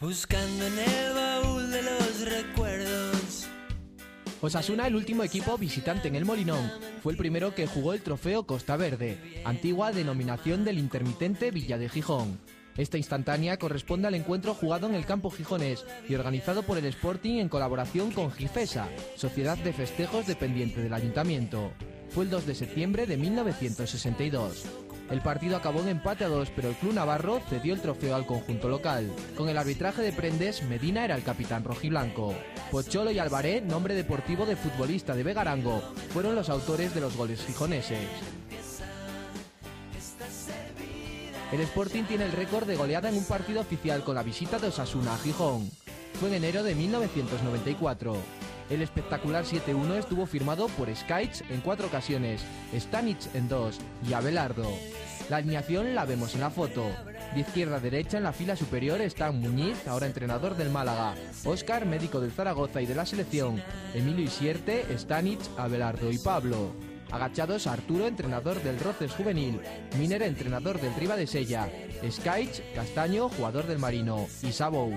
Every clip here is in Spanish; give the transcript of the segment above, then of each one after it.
Buscando en el baúl de los recuerdos. Osasuna, el último equipo visitante en el Molinón, fue el primero que jugó el trofeo Costa Verde, antigua denominación del intermitente Villa de Gijón. Esta instantánea corresponde al encuentro jugado en el campo gijonés y organizado por el Sporting en colaboración con Gifesa, sociedad de festejos dependiente del ayuntamiento. Fue el 2 de septiembre de 1962. El partido acabó en empate a 2, pero el club navarro cedió el trofeo al conjunto local. Con el arbitraje de Prendes, Medina era el capitán rojiblanco. Pocholo y Alvaré, nombre deportivo de futbolista de Begarango, fueron los autores de los goles gijoneses. El Sporting tiene el récord de goleada en un partido oficial con la visita de Osasuna a Gijón. Fue en enero de 1994. El espectacular 7-1 estuvo firmado por Skaits en 4 ocasiones, Stanic en 2 y Abelardo. La alineación la vemos en la foto. De izquierda a derecha en la fila superior están Muñiz, ahora entrenador del Málaga, Óscar, médico del Zaragoza y de la selección, Emilio Isierte, Stanic, Abelardo y Pablo. Agachados Arturo, entrenador del Roces Juvenil, Miner, entrenador del Ribadesella, Skaits, Castaño, jugador del Marino y Sabou.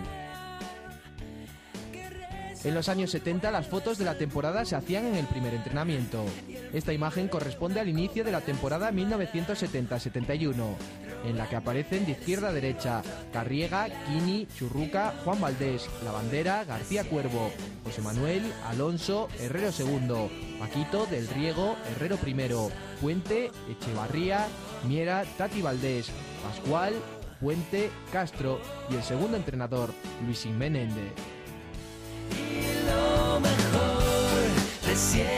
En los años 70 las fotos de la temporada se hacían en el primer entrenamiento. Esta imagen corresponde al inicio de la temporada 1970-71, en la que aparecen de izquierda a derecha Carriega, Quini, Churruca, Juan Valdés, Lavandera, García Cuervo, José Manuel, Alonso, Herrero II, Paquito, Del Riego, Herrero I, Puente, Echevarría, Miera, Tati Valdés, Pascual, Puente, Castro y el segundo entrenador, Luisín Menéndez. Lo mejor de siempre.